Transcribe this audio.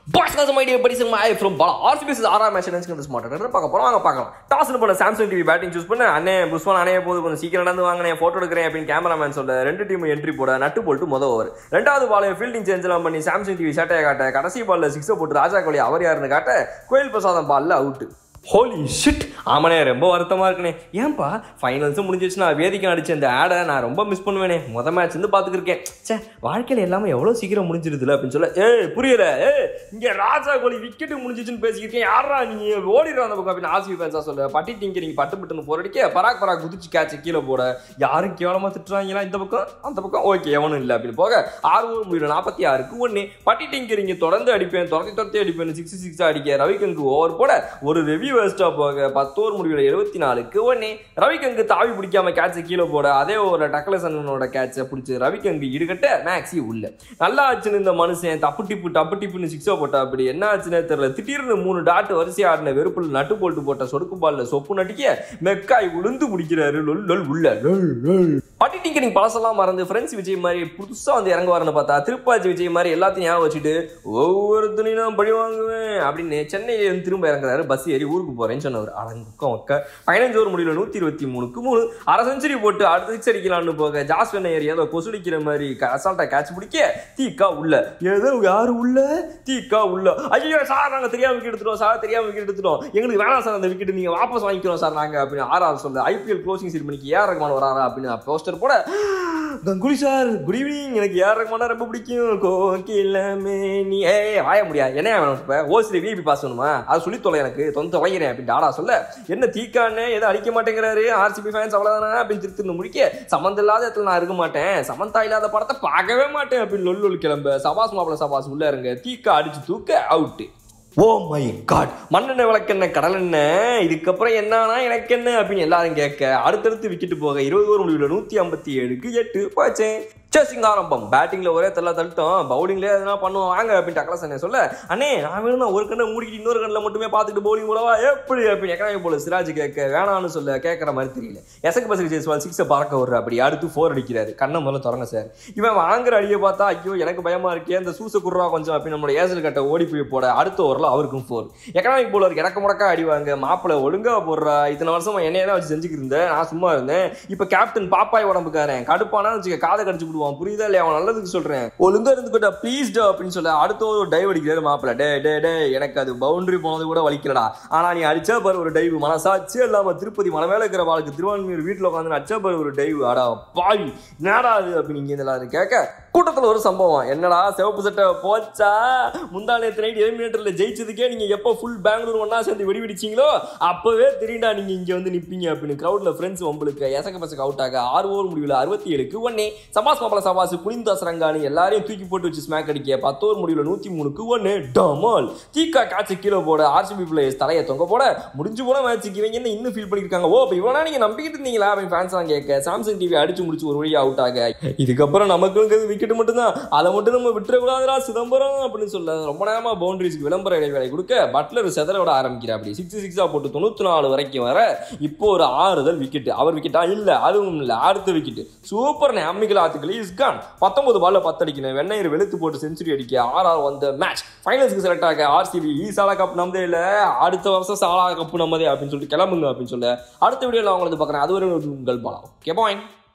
Boys, my dear buddies, my from Balaw. RCB is RR match against this morning. Toss in Samsung TV batting choose பண்ண அண்ணே புஷ்வான் அண்ணே போது கொஞ்சம் சீக்கிரம் நடந்து வாங்கனே போட்டோ எடுக்கறேன் அப்படிን கேமராமேன் சொல்ல ரெண்டு டீம் என்ட்ரி போட நட்டு போல்ட் முத ஓவர் இரண்டாவது பால் ஃபீல்டிங் சேஞ்ச் எல்லாம் பண்ணி Samsung TV ஷாட்டை காட்ட கடைசி பால்ல 6 போட்டு ராஜா கோலி அவர் யாருன்னு காட்ட கோயில் பிரசாதம் பால்ல அவுட் ஹோலி ஷிட் ஆமாண்ணே ரொம்ப வருத்தமாக இருக்குண்ணே ஏன்பா ஃபைனல்ஸும் முடிஞ்சிச்சு நான் வேதிக்கு அடிச்ச இந்த ஆடை நான் ரொம்ப மிஸ் பண்ணுவேனே மொதல் மேட்ச் வந்து பார்த்துக்கிருக்கேன் சே வாழ்க்கையில் எல்லாமே எவ்வளோ சீக்கிரம் முடிஞ்சிருதுல அப்படின்னு சொல்ல புரியல இங்கே ராஜா கோலி விக்கெட்டு முடிஞ்சிச்சுன்னு பேசிக்கிருக்கேன் யாரா நீங்கள் ஓடிடுற அந்த பக்கம் அப்படின்னு RCB ஃபேன்ஸாக சொல்ல பட்டிட்டிங்க நீங்கள் பட்டுன்னு போராடிக்க பராக் குதிச்சு கேட்ச கீழே போட யாரும் கேவலமாக திட்டுறாங்களா இந்த பக்கம் அந்த பக்கம் ஓகே எவனும் இல்லை அப்படின்னு போக 6 ஓவர் முடியல 46க்கு 1 பட்டிட்டிங்க தொடர்ந்து அடிப்பேன் துரத்தி அடிப்பேன் 6 அடிக்க ரவிக்கங்கு ஓவர் போட ஒரு ரெவியூ வேஸ்டா போக 10 ஓவர் முடிவுல 74க்கு 1 ரவிக்கங்கு தாவி பிடிக்காம கேட்ச கீழே போட அதே ஓவர்ல டக்லசனோட கேட்ச பிடிச்சி ரவிக்கங்கு ஈடுகட்ட மேக்ஸி உள்ள நல்லா ஆச்சுன்னு இந்த மனுஷன் டப்பு டிப்புன்னு 6 போட்டா அப்படி என்ன ஆச்சுன்னே தெரியல திடீர்னு 3 டாட் வரிசையா ஆடின வெறுப்புல நட்டு போல்ட்டு போட்ட சொடுக்கு பால்ல சொப்பு நட்டிக்க மெக்காய் உளுந்து முடிக்கிறாரு உள்ள பட்டிட்டிங்கரிங் பழசெல்லாம் மறந்து ஃப்ரெண்ட்ஸ் விஜய் மாதிரி புதுசா வந்து இறங்குவாருன்னு பார்த்தா திருப்பாச்சி விஜய் மாதிரி எல்லாத்தையும் ஞாபகம் வச்சுட்டு ஒவ்வொரு துணியும் நான் பழி வாங்குவேன் அப்படின்னு சென்னையில இருந்து திரும்ப இறங்குறாரு பஸ் ஏறி ஊருக்கு போறேன்னு சொன்னவர் அடங்குக்கம் ஒக்க 15 ஓவர் முடியல 123க்கு 3 அரை செஞ்சுரி போட்டு அடுத்த 6 அடிக்கலான்னு போக ஜாஸ்வன் ஏறி ஏதோ கொசுடிக்கிற மாதிரி அசால்ட்டா கேட்ச் பிடிக்க தீக்கா உள்ள ஏதோ யாரு உள்ள தீக்கா உள்ள ஐயோ சார் நாங்க தெரியாம விக்கெட் எடுத்துட்டோம் எங்களுக்கு வேணாம் சார் அந்த விக்கெட் நீங்க வாபஸ் வாங்கிக்கிறோம் சார் நாங்க அப்படின்னு ஆர்ஆர் சொல்ல ஐபிஎல் க்ளோசிங் செரிமனிக்கு ஏஆர் ரஹ்மான் வராரா அப்படின்னு போஸ்டர் போட கங்குலி சார் குட் ஈவினிங் எனக்கு ஏஆர் ரஹ்மானா ரொம்ப பிடிக்கும் கோகிலமே நீ வாய முடியாது என்ன வேணும் இப்போ ஓசிரி விபி பாஸ் வேணுமா அது சொல்லி தொலை எனக்கு தொலைகிறேன் அப்படின்னு டாடா சொல்ல என்ன தீக்கான்னு எதை அடிக்க மாட்டேங்கிறாரு RCB ஃபேன்ஸ் அவ்வளோதானே அப்படின்னு திருத்திருந்து முடிக்க சம்மந்தம் இல்லாத இடத்துல நான் இருக்க மாட்டேன் சமந்தா இல்லாத படத்தை பார்க்கவே மாட்டேன் அப்படின்னு லொல்லு கிளம்ப சபாஸ் மாப்பிள சபாஸ் உள்ள இருங்க தீக்கா அடிச்சு தூக்க அவுட்டு ஓ மை காட் மண்ணெண்ணெய் விளக்கெண்ணெய் கடலெண்ணெய் இதுக்கப்புறம் என்னன்னா எனக்கு என்ன அப்படின்னு எல்லாரும் கேட்க அடுத்தடுத்து விக்கெட்டு போக 20 ஓவர் முடிவில் 157க்கு 8 போச்சேன் சேசிங் ஆரம்பம் பேட்டிங்ல ஒரே தள்ளிட்டோம் பவுலிங்ல எதனா பண்ணுவோம் வாங்க அப்படின்னு டக்லசனே சொல்ல அண்ணே நான் வேணும் ஒரு கண்ணை மூடிக்கிட்டு இன்னொரு கண்ணில் மட்டுமே பார்த்துட்டு பவுலிங் போலவா எப்படி அப்படின்னு எக்கனாமி போல சிராஜ் கேட்க வேணான்னு சொல்ல கேட்கற மாதிரி தெரியல எசக்கு பசங்க ஜெய்ஸ்வால் 6 பறக்க விடுற அப்படி அடுத்து 4 அடிக்கிறாரு கண்ணை முதல்ல தொடங்க சார் இவன் வாங்குற அடியை பார்த்தா ஐயோ எனக்கு பயமா இருக்கே அந்த சூசை குடுறா கொஞ்சம் அப்படின்னு நம்மளோட ஏசல் கட்ட ஓடி போய் போட அடுத்த ஓவரில் அவருக்கும் 4 எக்கனாமிக் போலருக்கு எனக்கு முடக்கா அடிவாங்க மாப்பிள்ள ஒழுங்கா போடுறா இத்தனை வருஷமா என்னையே தான் வச்சு செஞ்சுக்கிட்டு இருந்தேன் நான் சும்மா இருந்தேன் இப்போ கேப்டன் பாப்பாய் உடம்புக்காரன் கடுப்பானா வச்சுக்க காதை கடிச்சு விடுவான் புரியுதா இல்லையா அவன் நல்லதுக்கு சொல்றேன் ஒழுங்கா இருந்துக்கிட்ட ப்ளீஸ் டா அப்படின்னு சொல்ல அடுத்த ஒரு டைவ் அடிக்கிறாரு மாப்பிள்ள டே எனக்கு அது பவுண்டரி போனது கூட வலிக்கலடா ஆனா நீ அடிச்சா பாரு ஒரு டைவ் மனசாட்சியே இல்லாம திருப்பதி மலை மேல இருக்கிற வாழ்க்கை திருவான்மையூர் வீட்டுல உட்காந்து அடிச்சா பாரு ஒரு டைவ் ஆடா பாவி என்னடா அது அப்படின்னு இங்க எல்லாரும் கேட்க கூட்டத்தில் ஒரு சம்பவம் என்னடா சிவப்பு சட்டை போச்சா முந்தானத்து நைட் எலிமினேட்டர்ல ஜெயிச்சதுக்கே நீங்க எப்போ ஃபுல் பெங்களூர் ஒன்னா சேர்ந்து வெடிச்சிங்களோ அப்பவே தெரியுண்டா நீங்க இங்க வந்து நிப்பீங்க அப்படின்னு கிரௌட்ல ஃப்ரெண்ட்ஸ் உங்களுக்கு எசக்க பசங்க அவுட் ஆக 6 ஓவர் முடிவில் 67க்கு 1 சபாஸ் மாப்பிள சபாஸ் புனிந்தாஸ் ரங்கானி எல்லாரையும் தூக்கி போட்டு வச்சு ஸ்மாக் அடிக்க 10 ஓவர் முடிவில் 103க்கு 1 டமால் தீக்கா காட்சி கீழே போட RCB பிளேயர்ஸ் தலையை தொங்க போட முடிஞ்சு போன மேட்சுக்கு இவங்க என்ன இன்னும் ஃபீல் பண்ணிருக்காங்க ஓ இப்போ இவனா நீங்க நம்பிக்கிட்டு இருந்தீங்களா அப்படின்னு ஃபேன்ஸ் எல்லாம் கேட்க Samsung TV அடிச்சு முடிச்சு ஒரு வழியா அவுட் ஆக இதுக்கப்புறம் நமக்கு மட்டும்தான் அதை மட்டும் நம்ம விட்டுறக்கூடாதுடா சிதம்பரம் அப்படின்னு சொல்ல ரொம்ப நேரமா பவுண்டரிஸ்க்கு விளம்பர இடைவேளை கொடுக்க பட்லர் செதற விட ஆரம்பிக்கிறார் அப்படி 6 போட்டு 94 வரைக்கும் வர இப்போ ஒரு 6 விக்கெட் அவர் விக்கெட்டா இல்ல அதுவும் இல்ல அடுத்த விக்கெட் சூப்பர் அம்மிகள் ஆத்துக்கள் இஸ் கான் 19 பால்ல 10 அடிக்கணும் வெண்ணையர் வெளுத்து போட்டு செஞ்சுரி அடிக்க RR வந்த மேட்ச் ஃபைனல்ஸ்க்கு செலக்ட் ஆக RCB சாலா கப் நம்மதே இல்ல அடுத்த வருஷம் சாலா கப் நம்மதே அப்படின்னு சொல்லிட்டு கிளம்புங்க அப்படின்னு சொல்ல அடுத்த வீடியோல அவங்க வந்து பார்க்குறேன் அது ஒரு உங்கள் பாலாவ் ஓகே பாய்